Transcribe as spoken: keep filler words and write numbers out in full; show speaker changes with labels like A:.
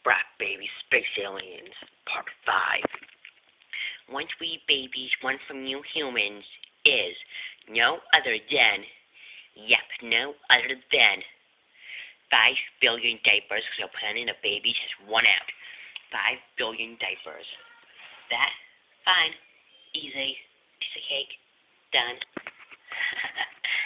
A: Brat Baby Space Aliens, Part five. Once we babies, one from you humans is no other than, yep, no other than five billion diapers, because our planet of babies has run out. Five billion diapers. That? Fine. Easy. Piece of cake. Done.